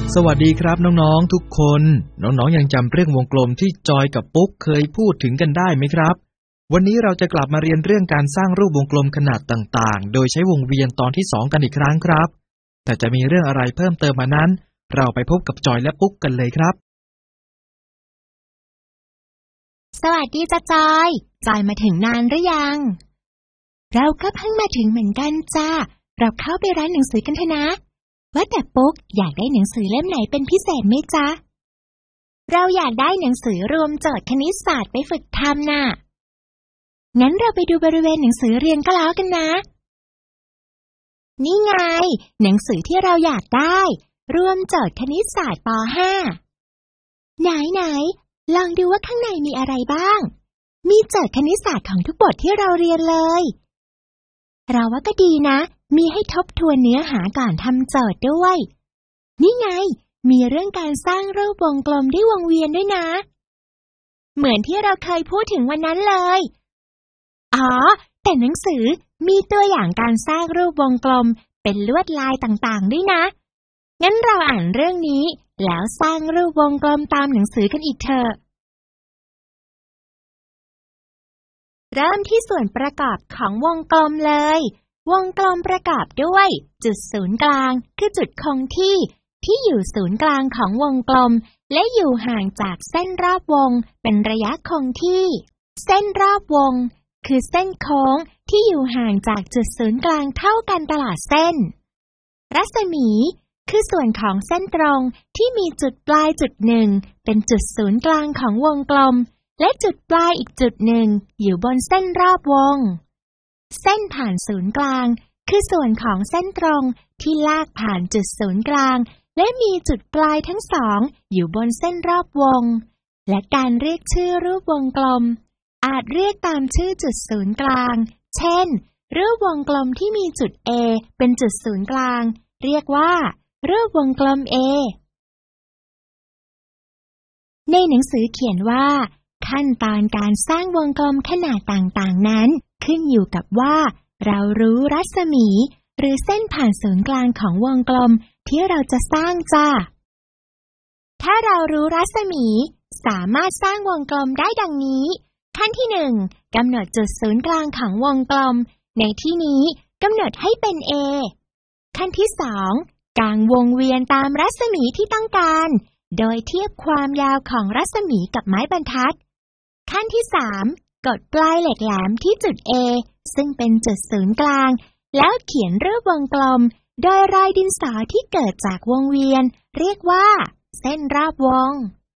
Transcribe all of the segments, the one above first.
สวัสดีครับน้องๆทุกคนน้องๆยังจำเรื่องวงกลมที่จอยกับปุ๊กเคยพูดถึงกันได้ไหมครับวันนี้เราจะกลับมาเรียนเรื่องการสร้างรูปวงกลมขนาดต่างๆโดยใช้วงเวียนตอนที่2กันอีกครั้งครับแต่จะมีเรื่องอะไรเพิ่มเติมมานั้นเราไปพบกับจอยและปุ๊กกันเลยครับสวัสดีจ้าจอยมาถึงนานหรือยังเราก็เพิ่งมาถึงเหมือนกันจ้าเราเข้าไปร้านหนังสือกันเถอะนะว่าแต่ปุ๊กอยากได้หนังสือเล่มไหนเป็นพิเศษไหมจ๊ะเราอยากได้หนังสือรวมโจทย์คณิตศาสตร์ไปฝึกทำน่ะงั้นเราไปดูบริเวณหนังสือเรียนก็แล้วกันนะนี่ไงหนังสือที่เราอยากได้รวมโจทย์คณิตศาสตร์ป .5 ไหนลองดูว่าข้างในมีอะไรบ้างมีโจทย์คณิตศาสตร์ของทุกบทที่เราเรียนเลยเราว่าก็ดีนะมีให้ทบทวนเนื้อหาก่อนทำโจทย์ด้วยนี่ไงมีเรื่องการสร้างรูปวงกลมด้วยวงเวียนด้วยนะเหมือนที่เราเคยพูดถึงวันนั้นเลยอ๋อแต่หนังสือมีตัวอย่างการสร้างรูปวงกลมเป็นลวดลายต่างๆด้วยนะงั้นเราอ่านเรื่องนี้แล้วสร้างรูปวงกลมตามหนังสือกันอีกเถอะเริ่มที่ส่วนประกอบของวงกลมเลยวงกลมประกอบด้วยจุดศูนย์กลางคือจุดคงที่อยู่ศูนย์กลางของวงกลมและอยู่ห่างจากเส้นรอบวงเป็นระยะคงที่เส้นรอบวงคือเส้นโค้งที่อยู่ห่างจากจุดศูนย์กลางเท่ากันตลอดเส้นรัศมีคือส่วนของเส้นตรงที่มีจุดปลายจุดหนึ่งเป็นจุดศูนย์กลางของวงกลมและจุดปลายอีกจุดหนึ่งอยู่บนเส้นรอบวงเส้นผ่านศูนย์กลางคือส่วนของเส้นตรงที่ลากผ่านจุดศูนย์กลางและมีจุดปลายทั้งสองอยู่บนเส้นรอบวงและการเรียกชื่อรูปวงกลมอาจเรียกตามชื่อจุดศูนย์กลางเช่นรูปวงกลมที่มีจุด A เป็นจุดศูนย์กลางเรียกว่ารูปวงกลม A ในหนังสือเขียนว่าขั้นตอนการสร้างวงกลมขนาดต่างๆนั้นขึ้นอยู่กับว่าเรารู้รัศมีหรือเส้นผ่านศูนย์กลางของวงกลมที่เราจะสร้างจ้าถ้าเรารู้รัศมีสามารถสร้างวงกลมได้ดังนี้ขั้นที่1กำหนดจุดศูนย์กลางของวงกลมในที่นี้กำหนดให้เป็น A ขั้นที่2กางวงเวียนตามรัศมีที่ต้องการโดยเทียบความยาวของรัศมีกับไม้บรรทัดขั้นที่3กดปลายเหล็กแหลมที่จุด A ซึ่งเป็นจุดศูนย์กลางแล้วเขียนรูปวงกลมโดยรอยดินสอที่เกิดจากวงเวียนเรียกว่าเส้นรอบวง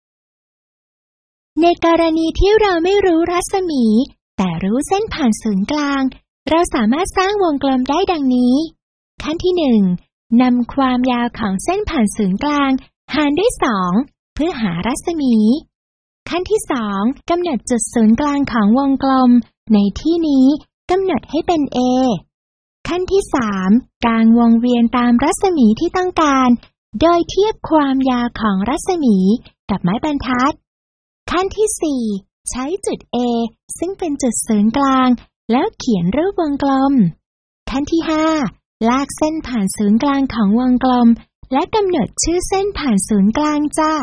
ในกรณีที่เราไม่รู้รัศมีแต่รู้เส้นผ่านศูนย์กลางเราสามารถสร้างวงกลมได้ดังนี้ขั้นที่1นำความยาวของเส้นผ่านศูนย์กลางหารด้วย2เพื่อหารัศมีขั้นที่2กำหนดจุดศูนย์กลางของวงกลมในที่นี้กำหนดให้เป็น A ขั้นที่3กางวงเวียนตามรัศมีที่ต้องการโดยเทียบความยาวของรัศมีกับไม้บรรทัดขั้นที่4ใช้จุด A ซึ่งเป็นจุดศูนย์กลางแล้วเขียนรูปวงกลมขั้นที่5ลากเส้นผ่านศูนย์กลางของวงกลมและกำหนดชื่อเส้นผ่านศูนย์กลางจ้า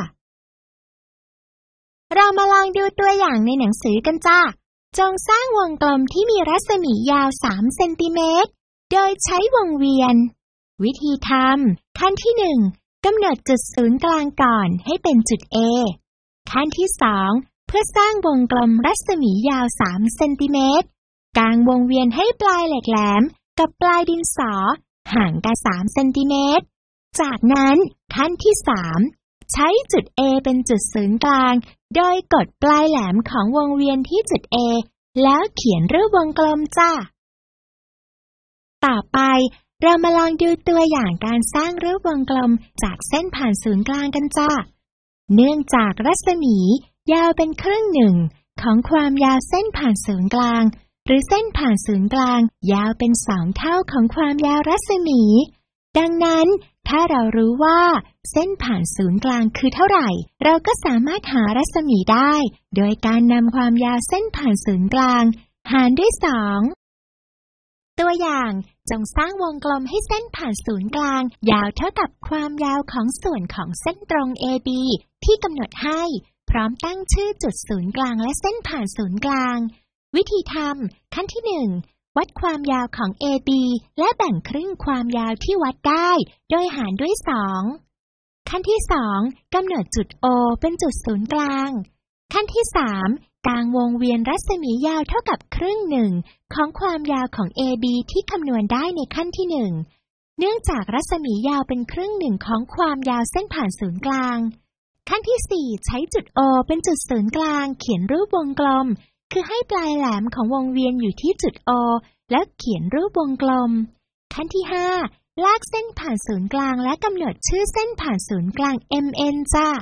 เรามาลองดูตัวอย่างในหนังสือกันจ้าจงสร้างวงกลมที่มีรัศมียาว3เซนติเมตรโดยใช้วงเวียนวิธีทำขั้นที่1กำหนดจุดศูนย์กลางก่อนให้เป็นจุด A ขั้นที่2เพื่อสร้างวงกลมรัศมียาว3เซนติเมตรกางวงเวียนให้ปลายเหล็กแหลมกับปลายดินสอห่างกัน3เซนติเมตรจากนั้นขั้นที่3ใช้จุด A เป็นจุดศูนย์กลางโดยกดปลายแหลมของวงเวียนที่จุด A แล้วเขียนรูปวงกลมจ้าต่อไปเรามาลองดูตัวอย่างการสร้างรูปวงกลมจากเส้นผ่านศูนย์กลางกันจ้าเนื่องจากรัศมียาวเป็นครึ่งหนึ่งของความยาวเส้นผ่านศูนย์กลางหรือเส้นผ่านศูนย์กลางยาวเป็น2เท่าของความยาวรัศมีดังนั้นถ้าเรารู้ว่าเส้นผ่านศูนย์กลางคือเท่าไหร่เราก็สามารถหารัศมีได้โดยการนำความยาวเส้นผ่านศูนย์กลางหารด้วย2 ตัวอย่างจงสร้างวงกลมให้เส้นผ่านศูนย์กลางยาวเท่ากับความยาวของส่วนของเส้นตรง AB ที่กำหนดให้พร้อมตั้งชื่อจุดศูนย์กลางและเส้นผ่านศูนย์กลางวิธีทำขั้นที่ 1 วัดความยาวของ AB และแบ่งครึ่งความยาวที่วัดได้โดยหารด้วย 2 ขั้นที่ 2 กำหนดจุด O เป็นจุดศูนย์กลางขั้นที่ 3 กางวงเวียนรัศมียาวเท่ากับครึ่งหนึ่งของความยาวของ AB ที่คำนวณได้ในขั้นที่ 1 เนื่องจากรัศมียาวเป็นครึ่งหนึ่งของความยาวเส้นผ่านศูนย์กลางขั้นที่ 4 ใช้จุด O เป็นจุดศูนย์กลางเขียนรูปวงกลมคือให้ปลายแหลมของวงเวียนอยู่ที่จุด O แล้วเขียนรูปวงกลมขั้นที่ 5 ลากเส้นผ่านศูนย์กลางและกำหนดชื่อเส้นผ่านศูนย์กลาง MN จ้า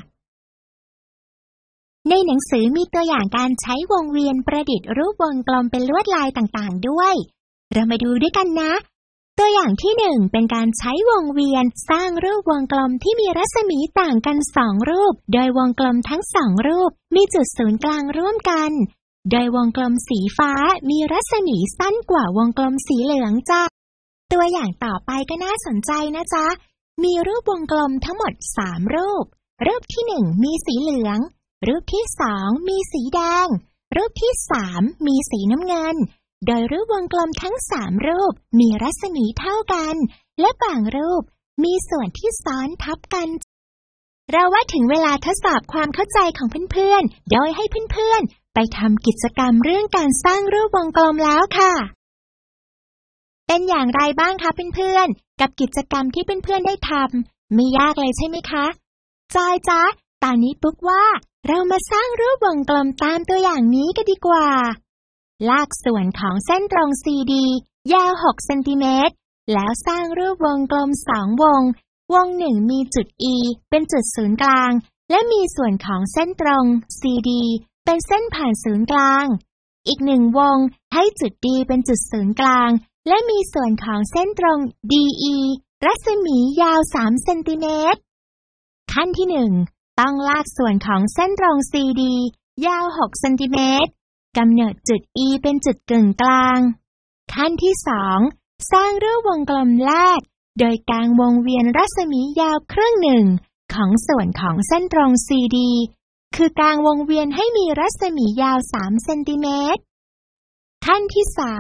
ในหนังสือมีตัวอย่างการใช้วงเวียนประดิษฐ์รูปวงกลมเป็นลวดลายต่างๆด้วยเรามาดูด้วยกันนะตัวอย่างที่ 1 เป็นการใช้วงเวียนสร้างรูปวงกลมที่มีรัศมีต่างกัน2รูปโดยวงกลมทั้ง2รูปมีจุดศูนย์กลางร่วมกันโดยวงกลมสีฟ้ามีรัศมีสั้นกว่าวงกลมสีเหลืองจ้ะตัวอย่างต่อไปก็น่าสนใจนะจ๊ะมีรูปวงกลมทั้งหมด3รูปที่ 1 มีสีเหลืองรูปที่ 2 มีสีแดงรูปที่ 3 มีสีน้ำเงินโดยรูปวงกลมทั้ง3รูปมีรัศมีเท่ากันและบางรูปมีส่วนที่ซ้อนทับกันเราว่าถึงเวลาทดสอบความเข้าใจของเพื่อนๆโดยให้เพื่อนๆไปทำกิจกรรมเรื่องการสร้างรูปวงกลมแล้วค่ะเป็นอย่างไรบ้างคะเพื่อนๆกับกิจกรรมที่เพื่อนๆได้ทำไม่ยากเลยใช่ไหมคะจอยจ๊ะตอนนี้ปุ๊กว่าเรามาสร้างรูปวงกลมตามตัวอย่างนี้กันดีกว่าลากส่วนของเส้นตรง CD ยาว6เซนติเมตรแล้วสร้างรูปวงกลม2วงหนึ่งมีจุด E เป็นจุดศูนย์กลางและมีส่วนของเส้นตรง CD เป็นเส้นผ่านศูนย์กลางอีก1วงให้จุด D เป็นจุดศูนย์กลางและมีส่วนของเส้นตรง DE รัศมียาว3เซนติเมตรขั้นที่ 1ต้องลากส่วนของเส้นตรง CD ยาว6เซนติเมตรกำเนิดจุด E เป็นจุดกึ่งกลางขั้นที่ 2สร้างรูปวงกลมแรกโดยกางวงเวียนรัศมียาวครึ่งหนึ่งของส่วนของเส้นตรง CD คือกางวงเวียนให้มีรัศมียาว3เซนติเมตรขั้นที่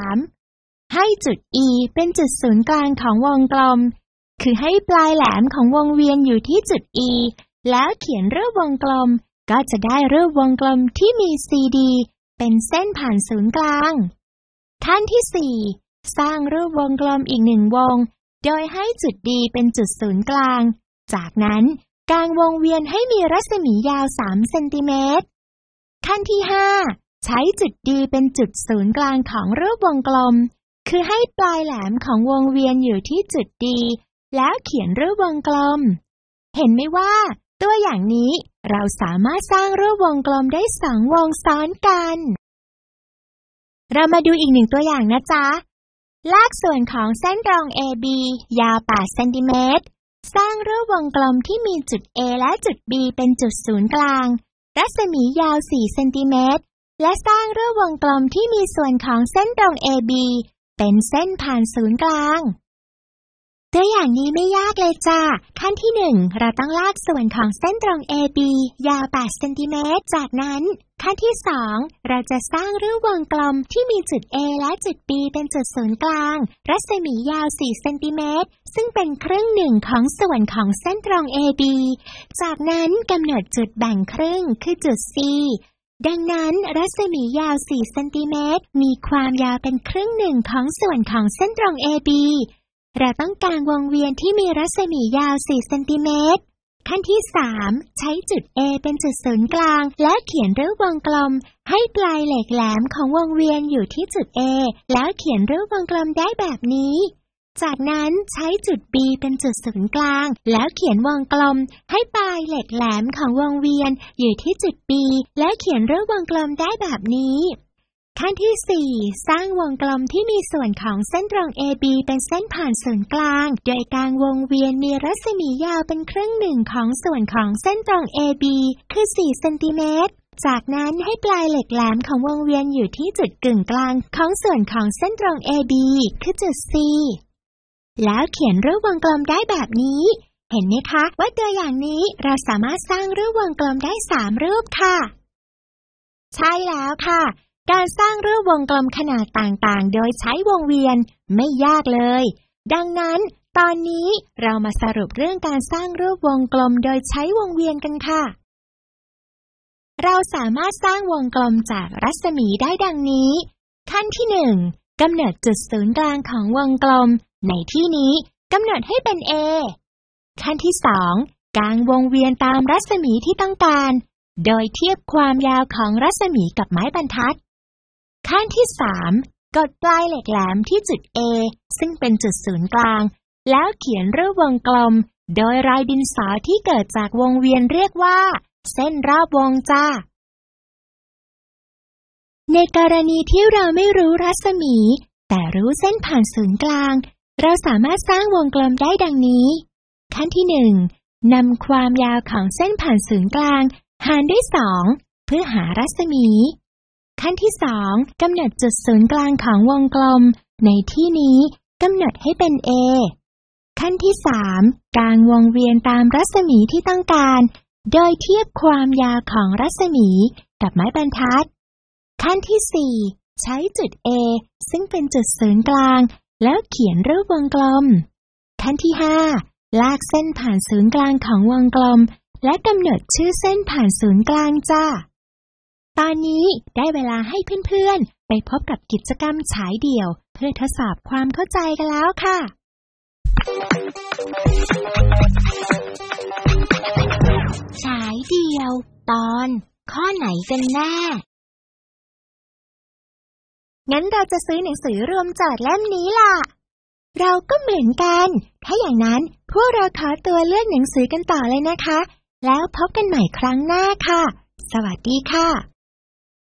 3ให้จุด E เป็นจุดศูนย์กลางของวงกลมคือให้ปลายแหลมของวงเวียนอยู่ที่จุด Eแล้วเขียนรูปวงกลมก็จะได้รูปวงกลมที่มี CD เป็นเส้นผ่านศูนย์กลางขั้นที่ 4สร้างรูปวงกลมอีก1วงโดยให้จุด D เป็นจุดศูนย์กลางจากนั้นกางวงเวียนให้มีรัศมียาว3เซนติเมตรขั้นที่ 5ใช้จุด D เป็นจุดศูนย์กลางของรูปวงกลมคือให้ปลายแหลมของวงเวียนอยู่ที่จุด D แล้วเขียนรูปวงกลมเห็นไหมว่าตัวอย่างนี้เราสามารถสร้างรูปวงกลมได้2วงซ้อนกันเรามาดูอีก1ตัวอย่างนะจ๊ะลากส่วนของเส้นตรง AB ยาว8เซนติเมตรสร้างรูปวงกลมที่มีจุด A และจุด B เป็นจุดศูนย์กลางรัศมียาว4เซนติเมตรและสร้างรูปวงกลมที่มีส่วนของเส้นตรง AB เป็นเส้นผ่านศูนย์กลางตัวอย่างนี้ไม่ยากเลยจ้าขั้นที่ 1เราต้องลากส่วนของเส้นตรง AB ยาว8เซนติเมตรจากนั้นขั้นที่ 2เราจะสร้างรูปวงกลมที่มีจุด A และจุด B เป็นจุดศูนย์กลางรัศมียาว4เซนติเมตรซึ่งเป็นครึ่งหนึ่งของส่วนของเส้นตรง AB จากนั้นกำหนดจุดแบ่งครึ่งคือจุด C ดังนั้นรัศมียาว4เซนติเมตรมีความยาวเป็นครึ่งหนึ่งของส่วนของเส้นตรง ABเราต้องการวงเวียนที่มีรัศมียาว4เซนติเมตรขั้นที่ 3ใช้จุด A เป็นจุดศูนย์กลางและเขียนรูปวงกลมให้ปลายเหล็กแหลมของวงเวียนอยู่ที่จุด A แล้วเขียนรูปวงกลมได้แบบนี้จากนั้นใช้จุด B เป็นจุดศูนย์กลางแล้วเขียนวงกลมให้ปลายเหล็กแหลมของวงเวียนอยู่ที่จุด B และเขียนรูปวงกลมได้แบบนี้ขั้นที่ 4สร้างวงกลมที่มีส่วนของเส้นตรง AB เป็นเส้นผ่านศูนย์กลางโดยกางวงเวียนมีรัศมียาวเป็นครึ่งหนึ่งของส่วนของเส้นตรง AB คือ4เซนติเมตรจากนั้นให้ปลายเหล็กแหลมของวงเวียนอยู่ที่จุดกึ่งกลางของส่วนของเส้นตรง AB คือจุด C แล้วเขียนรูปวงกลมได้แบบนี้เห็นไหมคะว่าตัวอย่างนี้เราสามารถสร้างรูปวงกลมได้3รูปค่ะใช่แล้วค่ะการสร้างรูปวงกลมขนาดต่างๆโดยใช้วงเวียนไม่ยากเลยดังนั้นตอนนี้เรามาสรุปเรื่องการสร้างรูปวงกลมโดยใช้วงเวียนกันค่ะเราสามารถสร้างวงกลมจากรัศมีได้ดังนี้ขั้นที่1กำหนดจุดศูนย์กลางของวงกลมในที่นี้กำหนดให้เป็น A ขั้นที่2กางวงเวียนตามรัศมีที่ต้องการโดยเทียบความยาวของรัศมีกับไม้บรรทัดขั้นที่3กดปลายเหล็กแหลมที่จุด A ซึ่งเป็นจุดศูนย์กลางแล้วเขียนรูปวงกลมโดยรอยดินสอที่เกิดจากวงเวียนเรียกว่าเส้นรอบวงจ้าในกรณีที่เราไม่รู้รัศมีแต่รู้เส้นผ่านศูนย์กลางเราสามารถสร้างวงกลมได้ดังนี้ขั้นที่1นำความยาวของเส้นผ่านศูนย์กลางหารด้วย2เพื่อหารัศมีขั้นที่2กำหนดจุดศูนย์กลางของวงกลมในที่นี้กำหนดให้เป็น A ขั้นที่3กางวงเวียนตามรัศมีที่ต้องการโดยเทียบความยาวของรัศมีกับไม้บรรทัดขั้นที่4ใช้จุด A ซึ่งเป็นจุดศูนย์กลางแล้วเขียนรูปวงกลมขั้นที่5ลากเส้นผ่านศูนย์กลางของวงกลมและกำหนดชื่อเส้นผ่านศูนย์กลางจ้าตอนนี้ได้เวลาให้เพื่อนๆไปพบกับกิจกรรมฉายเดี่ยวเพื่อทดสอบความเข้าใจกันแล้วค่ะฉายเดี่ยวตอนข้อไหนกันแน่งั้นเราจะซื้อหนังสือรวมโจทย์เล่มนี้ล่ะเราก็เหมือนกันถ้าอย่างนั้นพวกเราขอตัวเลือกหนังสือกันต่อเลยนะคะแล้วพบกันใหม่ครั้งหน้าค่ะสวัสดีค่ะ